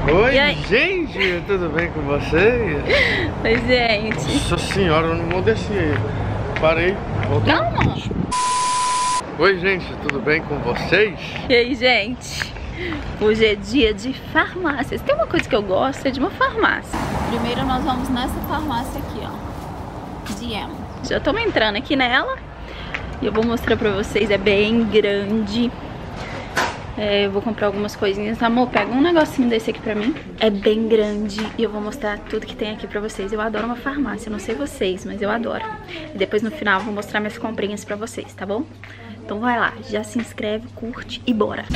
Oi, gente, tudo bem com vocês? Oi, gente. Nossa senhora, eu não vou descer. Parei. Calma. Oi, gente, tudo bem com vocês? E aí, gente? Hoje é dia de farmácias. Tem uma coisa que eu gosto, é de uma farmácia. Primeiro nós vamos nessa farmácia aqui, ó. DM. Já estamos entrando aqui nela. E eu vou mostrar pra vocês, é bem grande. Eu vou comprar algumas coisinhas. Amor, pega um negocinho desse aqui pra mim. É bem grande e eu vou mostrar tudo que tem aqui pra vocês. Eu adoro uma farmácia, não sei vocês, mas eu adoro. E depois no final eu vou mostrar minhas comprinhas pra vocês, tá bom? Então vai lá, já se inscreve, curte e bora!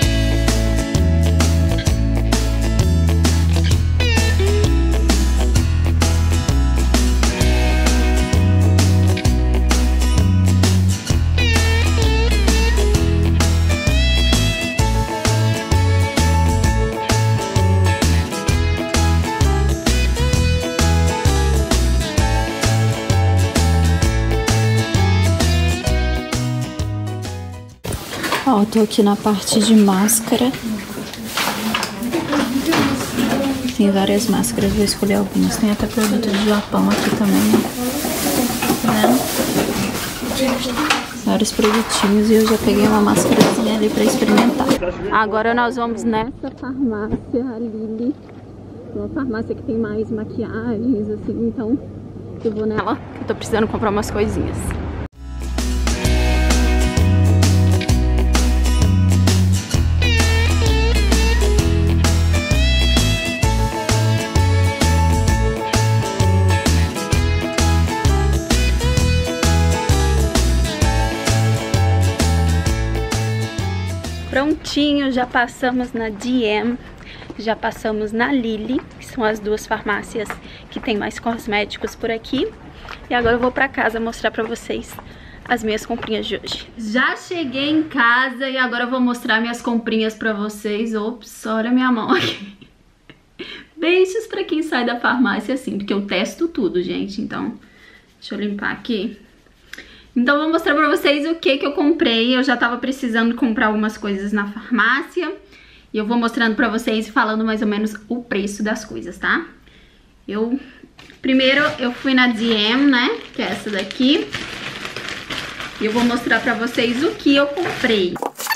Ó, tô aqui na parte de máscara. Tem várias máscaras, vou escolher algumas. Tem até produto do Japão aqui também, né? Vários produtinhos e eu já peguei uma máscarazinha ali pra experimentar. Agora nós vamos nessa farmácia, a Lily. Uma farmácia que tem mais maquiagens, assim, então eu vou nela, que eu tô precisando comprar umas coisinhas. Prontinho, já passamos na DM, já passamos na Lily, que são as duas farmácias que tem mais cosméticos por aqui. E agora eu vou pra casa mostrar pra vocês as minhas comprinhas de hoje. Já cheguei em casa e agora eu vou mostrar minhas comprinhas pra vocês. Ops, olha minha mão aqui. Beijos pra quem sai da farmácia assim, porque eu testo tudo, gente. Então, deixa eu limpar aqui. Então eu vou mostrar pra vocês o que eu comprei. Eu já tava precisando comprar algumas coisas na farmácia. E eu vou mostrando pra vocês e falando mais ou menos o preço das coisas, tá? Primeiro eu fui na DM, né? Que é essa daqui. E eu vou mostrar pra vocês o que eu comprei.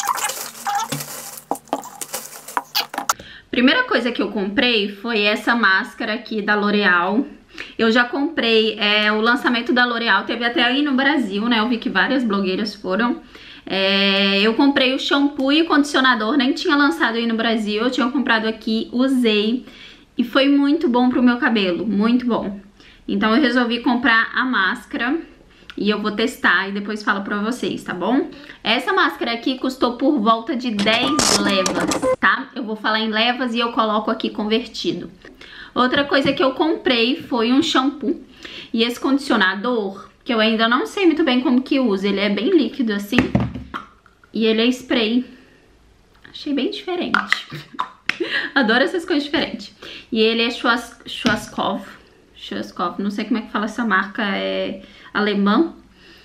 Primeira coisa que eu comprei foi essa máscara aqui da L'Oréal. Eu já comprei, o lançamento da L'Oréal teve até aí no Brasil, né? Eu vi que várias blogueiras foram. Eu comprei o shampoo e o condicionador, nem tinha lançado aí no Brasil. Eu tinha comprado aqui, usei e foi muito bom pro meu cabelo, muito bom. Então eu resolvi comprar a máscara e eu vou testar e depois falo pra vocês, tá bom? Essa máscara aqui custou por volta de 10 levas, tá? Eu vou falar em levas e eu coloco aqui convertido. Outra coisa que eu comprei foi um shampoo e esse condicionador, que eu ainda não sei muito bem como que usa. Ele é bem líquido assim e ele é spray. Achei bem diferente. Adoro essas coisas diferentes. E ele é Schwarzkopf, não sei como é que fala essa marca, é alemão.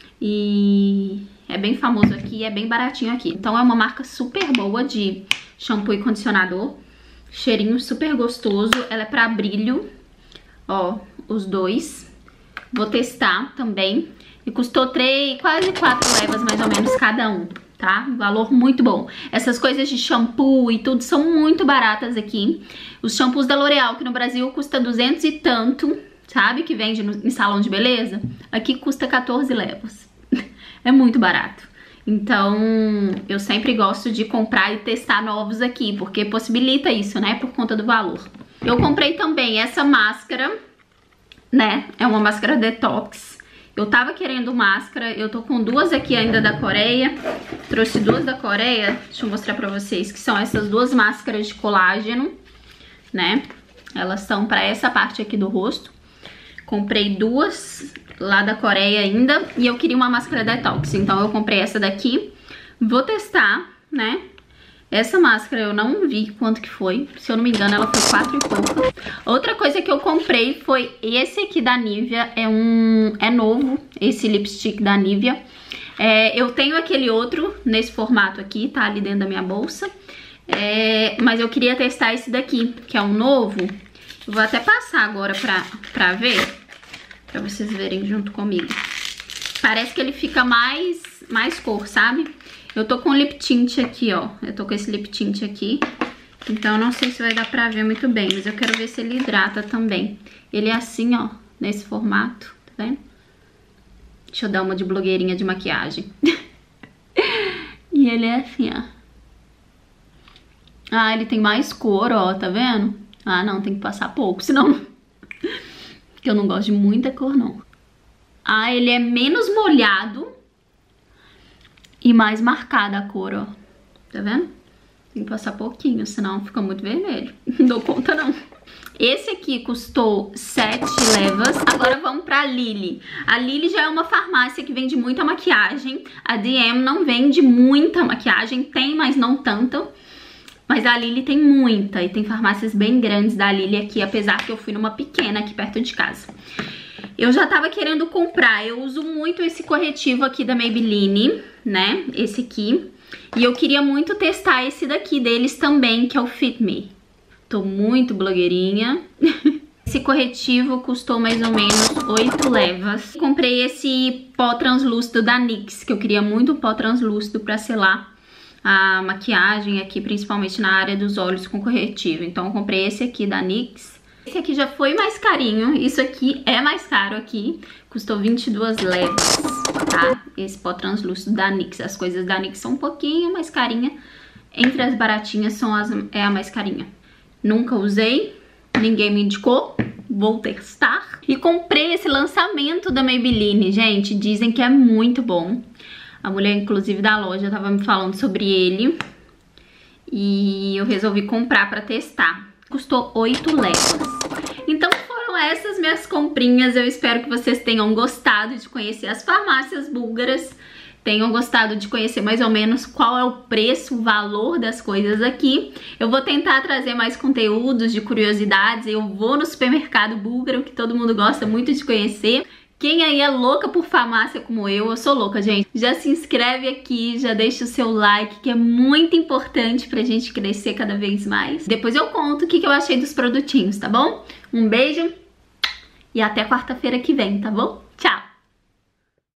E é bem famoso aqui, é bem baratinho aqui. Então é uma marca super boa de shampoo e condicionador. Cheirinho super gostoso, ela é pra brilho, ó, os dois. Vou testar também. E custou quase 4 levas mais ou menos cada um, tá? Valor muito bom. Essas coisas de shampoo e tudo são muito baratas aqui. Os shampoos da L'Oréal, que no Brasil custa 200 e tanto, sabe? Que vende em salão de beleza. Aqui custa 14 levas. É muito barato. Então, eu sempre gosto de comprar e testar novos aqui, porque possibilita isso, né, por conta do valor. Eu comprei também essa máscara, né, é uma máscara detox. Eu tava querendo máscara, eu tô com duas aqui ainda da Coreia. Trouxe duas da Coreia, deixa eu mostrar pra vocês, que são essas duas máscaras de colágeno, né. Elas são pra essa parte aqui do rosto. Comprei duas lá da Coreia ainda e eu queria uma máscara detox, então eu comprei essa daqui. Vou testar, né? Essa máscara eu não vi quanto que foi, se eu não me engano ela foi 4 e pouco. Outra coisa que eu comprei foi esse aqui da Nivea, é novo, esse lipstick da Nivea. Eu tenho aquele outro nesse formato aqui, tá ali dentro da minha bolsa. Mas eu queria testar esse daqui, que é um novo. Eu vou até passar agora pra ver, pra vocês verem junto comigo. Parece que ele fica mais cor, sabe? Eu tô com lip tint aqui, ó. Eu tô com esse lip tint aqui. Então eu não sei se vai dar pra ver muito bem, mas eu quero ver se ele hidrata também. Ele é assim, ó, nesse formato, tá vendo? Deixa eu dar uma de blogueirinha de maquiagem. E ele é assim, ó. Ah, ele tem mais cor, ó, tá vendo? Ah, não, tem que passar pouco, senão... Porque eu não gosto de muita cor, não. Ah, ele é menos molhado e mais marcada a cor, ó. Tá vendo? Tem que passar pouquinho, senão fica muito vermelho. Não dou conta, não. Esse aqui custou 7 levas. Agora vamos pra Lily. A Lily já é uma farmácia que vende muita maquiagem. A DM não vende muita maquiagem. Tem, mas não tanto. Mas a Lily tem muita. E tem farmácias bem grandes da Lily aqui. Apesar que eu fui numa pequena aqui perto de casa. Eu já tava querendo comprar. Eu uso muito esse corretivo aqui da Maybelline, né? Esse aqui. E eu queria muito testar esse daqui deles também, que é o Fit Me. Tô muito blogueirinha. Esse corretivo custou mais ou menos 8 levas. Comprei esse pó translúcido da NYX, que eu queria muito pó translúcido pra selar a maquiagem aqui, principalmente na área dos olhos com corretivo. Então eu comprei esse aqui da NYX. Esse aqui já foi mais carinho, isso aqui é mais caro aqui. Custou 22 levas, tá? Esse pó translúcido da NYX. As coisas da NYX são um pouquinho mais carinha. Entre as baratinhas é a mais carinha. Nunca usei, ninguém me indicou, vou testar. E comprei esse lançamento da Maybelline, gente, dizem que é muito bom. A mulher, inclusive, da loja tava me falando sobre ele. E eu resolvi comprar pra testar. Custou 8 levas. Então foram essas minhas comprinhas. Eu espero que vocês tenham gostado de conhecer as farmácias búlgaras. Tenham gostado de conhecer mais ou menos qual é o preço, o valor das coisas aqui. Eu vou tentar trazer mais conteúdos de curiosidades. Eu vou no supermercado búlgaro, que todo mundo gosta muito de conhecer. Quem aí é louca por farmácia como eu sou louca, gente. Já se inscreve aqui, já deixa o seu like, que é muito importante pra gente crescer cada vez mais. Depois eu conto o que eu achei dos produtinhos, tá bom? Um beijo e até quarta-feira que vem, tá bom?